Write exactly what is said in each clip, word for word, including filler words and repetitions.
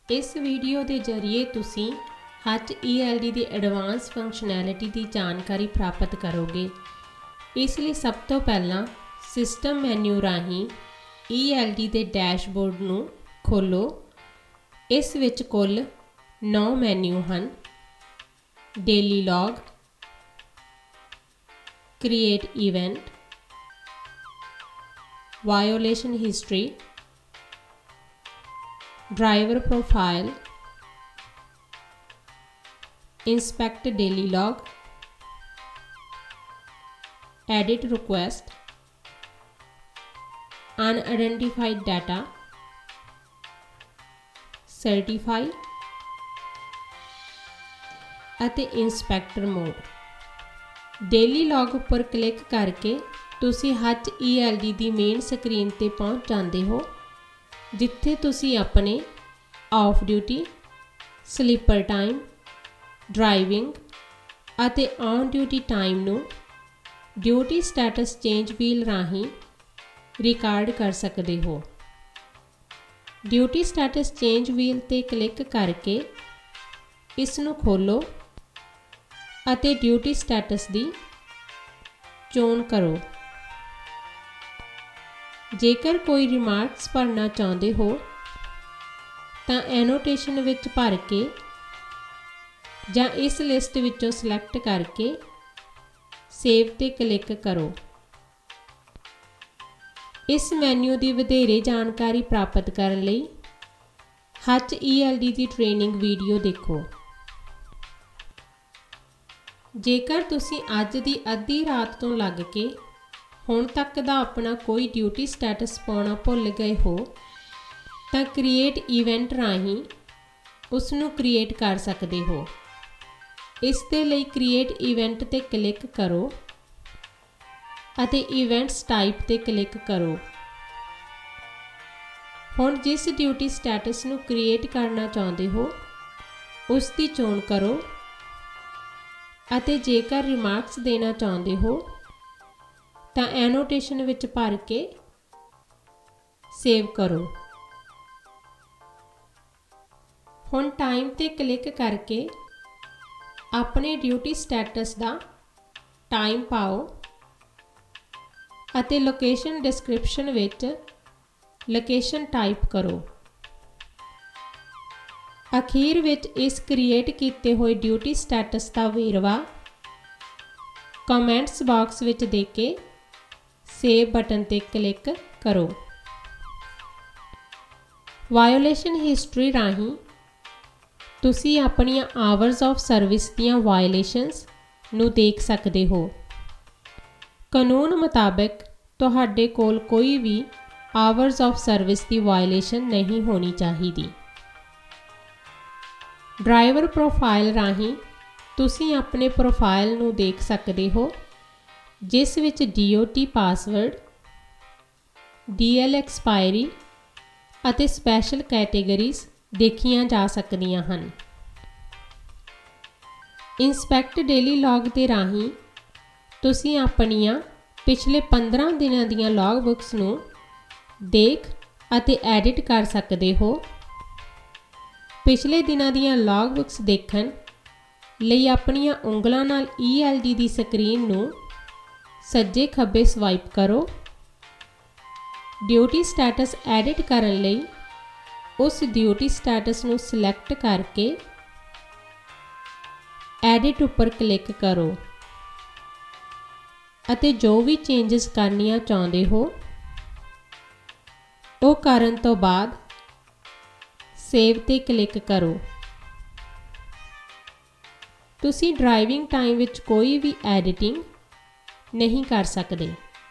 इस वीडियो के जरिए तुसी एच ई एल डी की एडवांस फंक्शनैलिटी की जानकारी प्राप्त करोगे। इसलिए सब तो पहला सिस्टम मैन्यू राही ई एल डी के डैशबोर्ड नू खोलो। इस विच कुल नौ मैन्यू हैं। Daily log, create event, violation history, driver profile, inspect daily log, edit request, unidentified data, certify अते इंस्पेक्टर मोड। डेली लॉग पर क्लिक करके तुसी एच ई एल डी की मेन स्क्रीन ते पहुँच जाते हो, जिथे तुसी अपने off duty, sleeper time, driving अते ऑन ड्यूटी टाइम नू ड्यूटी स्टैटस चेंज व्हील राही रिकॉर्ड कर सकते हो। ड्यूटी स्टैटस चेंज व्हील ते क्लिक करके इसनू खोलो अते ड्यूटी स्टैटस दी चोन करो। जेकर कोई रिमार्क्स भरना चाहते हो तो एनोटेशन विच भर के या इस लिस्ट विचों सिलेक्ट करके सेव ते क्लिक करो। इस मैन्यू की वधेरे जानकारी प्राप्त करने लई एच ई एल डी की ट्रेनिंग वीडियो देखो। जेकर तुसी अज दी अद्धी रात तो लग के हुण तक दा अपना कोई ड्यूटी स्टैटस पाउणा भुल गए हो तो क्रिएट इवेंट राही उसनू क्रिएट कर सकते हो। इस दे लई क्रिएट इवेंट ते क्लिक करो अते इवेंट्स टाइप ते क्लिक करो। हुण जिस ड्यूटी स्टैटस नू क्रिएट करना चाहते हो उसकी चोन करो अते जेकर रिमार्क्स देना चाहते हो तो एनोटेशन विच भर के सेव करो। हुण टाइम ते क्लिक करके अपने ड्यूटी स्टैटस का टाइम पाओ अते लोकेशन डिस्क्रिप्शन विच लोकेशन टाइप करो। अखीर विच इस क्रिएट किए हुए ड्यूटी स्टैटस का वेरवा कमेंट्स बॉक्स विच दे के सेव बटन ते क्लिक करो। वायोलेशन हिस्ट्री राही तुसी अपनियां आवर्स ऑफ सर्विस दियां वायोलेशनस नू देख सकते हो। कानून मुताबिक तुहाडे कोल कोई भी आवर्स ऑफ सर्विस की वायोलेशन नहीं होनी चाहिए। ड्राइवर प्रोफाइल राही तुसी अपने प्रोफाइल नू देख सकते हो, जिस विच D O T password, D L expiry अते स्पैशल कैटेगरीज देखियां जा सकदियां हन। इंस्पेक्ट डेली लॉग दे राही तुसी अपनियां पिछले पंद्रह दिनां दियां लॉग बुक्स नू देख अते एडिट कर सकते हो। पिछले दिनां दियां लॉग बुक्स देखण लई अपनियां उंगलां नाल ई एल डी दी स्क्रीन नू सज्जे खब्बे स्वाइप करो। ड्यूटी स्टैटस एडिट करन लई उस ड्यूटी स्टैटस नू सिलेक्ट करके एडिट उपर क्लिक करो अते जो भी चेंजेस करनियां चाहते हो वो करन तो बाद सेव ते क्लिक करो। तुसी ड्राइविंग टाइम विच कोई भी एडिटिंग नहीं कर सकते।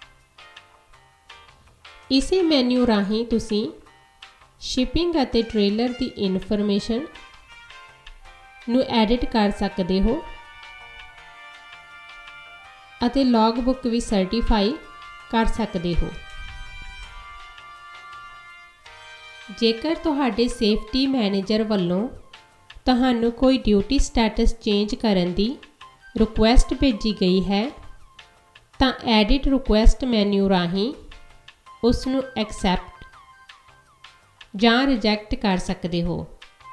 इसे मैन्यू राही तुसी शिपिंग अते ट्रेलर की इनफॉर्मेशन नू एडिट कर सकते हो अते लॉग बुक भी सर्टिफाई कर सकते हो। जेकर तुहाडे सेफ्टी मैनेजर वालों तुहानू कोई ड्यूटी स्टैटस चेंज करन दी रिक्वेस्ट भेजी गई है तो एडिट रिक्वेस्ट मैन्यू राही उसनू एक्सैप्ट जां रिजैक्ट कर सकते हो।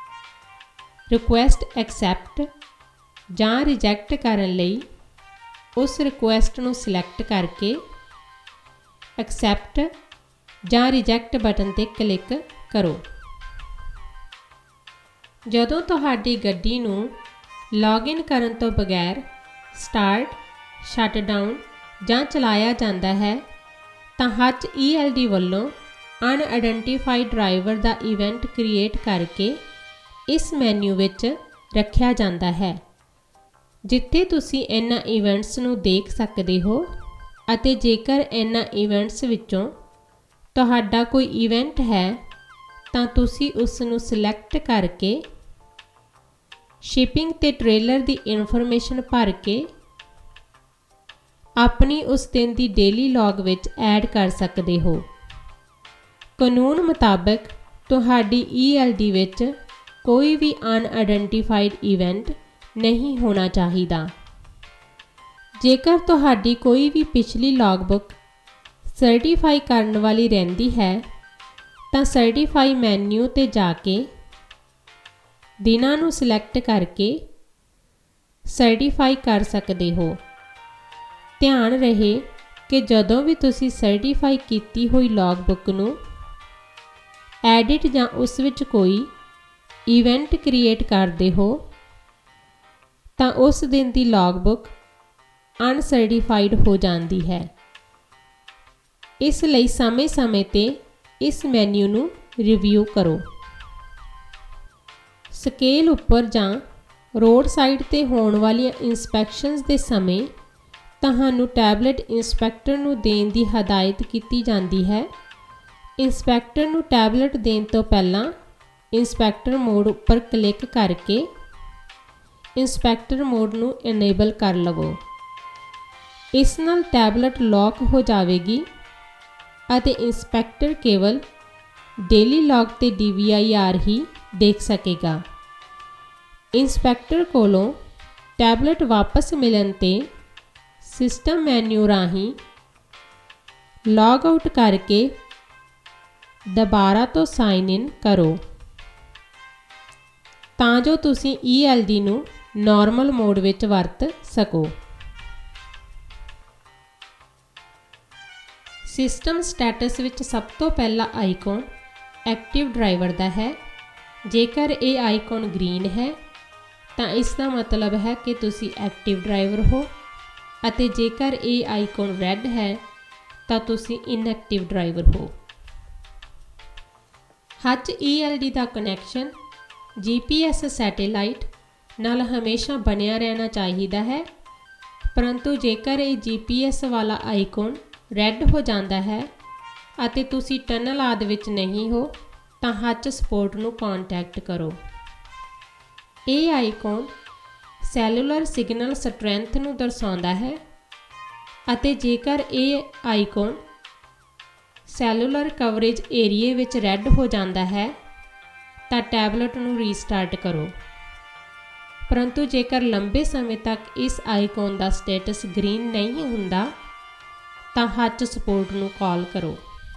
रिक्वेस्ट एक्सैप्ट जां रिजैक्ट करन लई उस रिक्वेस्ट नूं सिलैक्ट करके एक्सैप्ट जां रिजैक्ट बटन ते क्लिक करो। जदों तुहाडी गड्डी नूं लॉगिन करन तो बगैर स्टार्ट शटडाउन जां चलाया जांदा है तां हच ई एल डी वल्लों अनआइडेंटिफाइड ड्राइवर दा इवेंट क्रिएट करके इस मैन्यू विच रखिया जांदा है, जिथे तुसी इन्हां इवेंट्स नूं देख सकदे हो अते जेकर इन्हां इवेंट्स विचों तुहाडा कोई इवेंट है तां तुसी उस नूं सिलैक्ट करके शिपिंग ते ट्रेलर दी इन्फॉर्मेशन भर के अपनी उस दिन दी डेली लॉग विच ऐड कर सकदे हो। कानून मुताबिक तुहाडी ई एल डी विच कोई भी अनआइडेंटिफाइड इवेंट नहीं होना चाहिदा। जेकर तुहाडी कोई भी पिछली लॉगबुक सर्टिफाई करने वाली रहिंदी है तां सर्टिफाई मैन्यू ते जाके दिनां नूं सिलैक्ट करके सर्टिफाई कर सकदे हो। ध्यान रहे कि जदों भी तुसी सर्टिफाई कीती हुई लॉगबुक नूं एडिट जां उस विच कोई इवेंट क्रिएट करदे हो तां उस दिन दी लॉगबुक अनसर्टिफाइड हो जाती है। इसलिए समय समय ते इस मैन्यू नूं रिव्यू करो। स्केल उपर जां रोड साइड ते होण वालियां इंस्पैक्शनस दे समय तुहानूं टैबलेट इंस्पैक्टर नूं देण दी हदायत कीती जाती है। इंस्पैक्टर नूं टैबलेट देण तो पहलां इंस्पैक्टर मोड उपर क्लिक करके इंस्पैक्टर मोड नूं इनेबल कर लवो। इस नाल टैबलेट लॉक हो जाएगी अते इंस्पैक्टर केवल डेली लॉग ते डी वी आई आर ही देख सकेगा। इंस्पैक्टर कोलों टैबलेट वापस मिलन ते सिस्टम मैन्यू राहीं लॉग आउट करके दोबारा तो साइन इन करो तां जो तुसी ई एल डी नूं नॉर्मल मोड विच वरत सको। सिस्टम स्टैटस विच सब तो पहला आइकॉन एक्टिव ड्राइवर दा है। जेकर ये आइकॉन ग्रीन है तां इसका मतलब है कि तुसी एक्टिव ड्राइवर हो अते जेकर ये आइकॉन रेड है तां तुसी इनएक्टिव ड्राइवर हो। हच ई एल डी दा connection G P S satellite नाल हमेशा बनिया रहना चाहिए है, परंतु जेकर ये जी पी एस वाला आइकॉन रेड हो जाता है अते तुसी टनल आदि विच नहीं हो तां हच सपोर्ट नूं कॉन्टैक्ट करो। ये आइकॉन सैलूलर सिग्नल स्ट्रेंथ नूं दर्शाउंदा है अते जेकर ये आइकॉन सैलूलर कवरेज एरिए विच रेड हो जाता है तां टैबलेट नूं रीस्टार्ट करो। परंतु जेकर लंबे समय तक इस आइकॉन का स्टेटस ग्रीन नहीं हुंदा तां हच सपोर्ट नूं कॉल करो।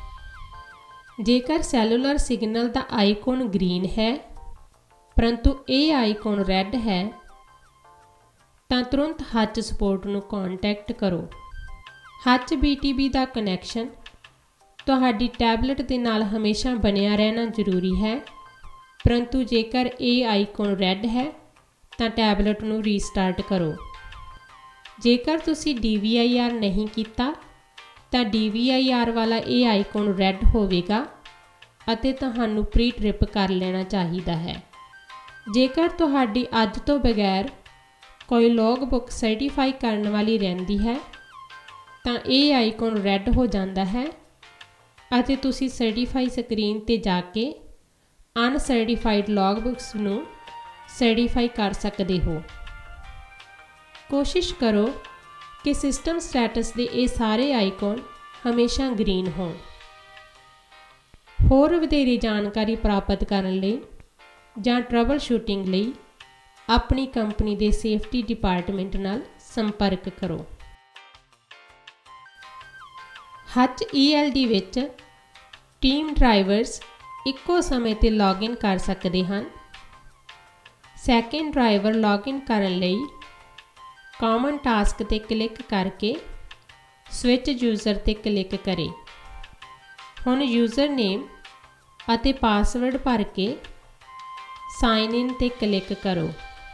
जेकर सैलूलर सिग्नल का आइकॉन ग्रीन है परंतु ये आइकॉन रेड है तां तुरंत हच सपोर्ट नूं कॉन्टैक्ट करो। हच बी टी बी का कनैक्शन तुहाडी टैबलेट दे नाल हमेशा बनिया रहना जरूरी है, परंतु जेकर ये आइकॉन रेड है तां टैबलेट नूं रीस्टार्ट करो। जेकर तुसी डी वी आई आर नहीं कीता तां डी वी आई आर वाला ये आइकॉन रेड होवेगा अते तुहानूं प्री ट्रिप कर लेना चाहिए है। जेकर तुहाडी अज तो बगैर कोई लॉग बुक सर्टिफाई करने वाली रहिंदी है तां ये आइकॉन रेड हो जाता है अते तुसी सर्टिफाई स्क्रीन ते जाके अनसर्टिफाइड लॉग बुक्स नूं सर्टिफाई कर सकते हो। कोशिश करो कि सिस्टम स्टैटस के ये सारे आइकॉन हमेशा ग्रीन होण। होर वधेरी जानकारी प्राप्त करने लई जां ट्रबल शूटिंग लई अपनी कंपनी के सेफ्टी डिपार्टमेंट नाल संपर्क करो। हच ई एल डी विच टीम ड्राइवर्स इक्को समय ते लॉगिन कर सकते हैं। सैकेंड ड्राइवर लॉगिन करने लई कॉमन टास्क ते क्लिक करके स्विच यूज़र ते क्लिक करें। हुण यूज़र नेम अते पासवर्ड भर के साइन इन ते क्लिक करो।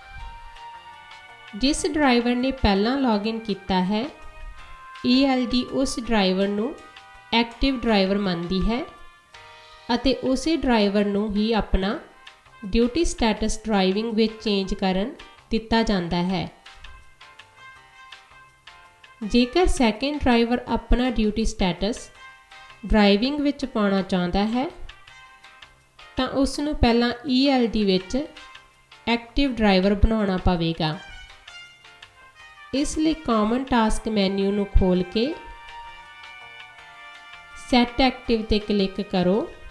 जिस ड्राइवर ने पहला लॉगिन किया है ई एल डी उस ड्राइवर नूं एक्टिव ड्राइवर मानती है अते उसे ड्राइवर नूं ही अपना ड्यूटी स्टैटस ड्राइविंग विच चेंज करन दिता जाता है। जेकर सैकेंड ड्राइवर अपना ड्यूटी स्टैटस ड्राइविंग विच पाउणा चाहता है तो उसनूं पहलां ई एल डी विच एक्टिव ड्राइवर बनाउणा पवेगा। इसलिए कॉमन टास्क मैन्यू नूं खोल के सैट एक्टिव ते क्लिक करो।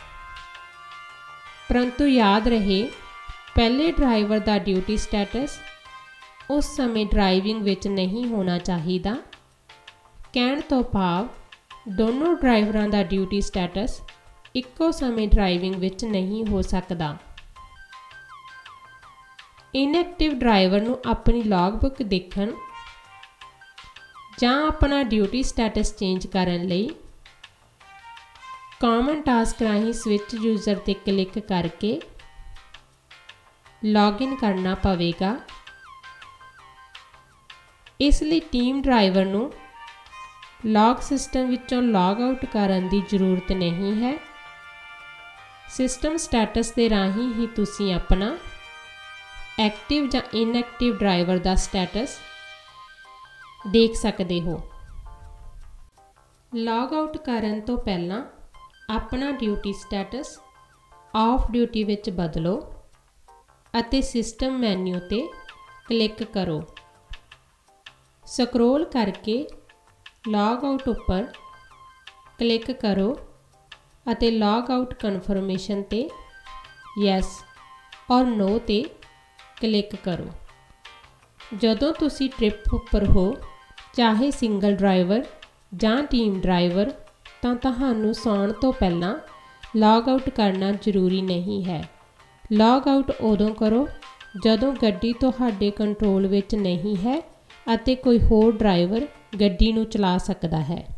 परंतु याद रहे पहले ड्राइवर का ड्यूटी स्टैटस उस समय ड्राइविंग विच नहीं होना चाहिए। कहण तो भाव दोनों ड्राइवरां का ड्यूटी स्टैटस इक्को समय ड्राइविंग विच नहीं हो सकता। इनएक्टिव ड्राइवर नूं अपनी लॉगबुक देखण जां अपना ड्यूटी स्टैटस चेंज करन लई कॉमन टास्क राही स्विच यूज़र ते क्लिक करके लॉगिन करना पवेगा। इसलिए टीम ड्राइवर नूं लॉग सिस्टम विचों लॉग आउट करन दी जरूरत नहीं है। सिस्टम स्टैटस दे राही ही तुसीं अपना एक्टिव जां इनएक्टिव ड्राइवर का स्टैटस देख सकते हो। लॉग आउट करन तो पहला अपना ड्यूटी स्टैटस ऑफ ड्यूटी विच बदलो अते सिस्टम मैन्यू ते क्लिक करो। स्क्रोल करके लॉग आउट उपर क्लिक करो अते लॉग आउट कन्फर्मेशन ते यस और नो ते क्लिक करो। जदों तुसी ट्रिप उपर हो चाहे सिंगल ड्राइवर जां टीम ड्राइवर तां तुहानूं सौण तो पहलां लॉग आउट करना जरूरी नहीं है। लॉग आउट उदों करो जदों गड्डी तुहाडे कंट्रोल विच नहीं है अते कोई होर ड्राइवर गड्डी नूं चला सकदा है।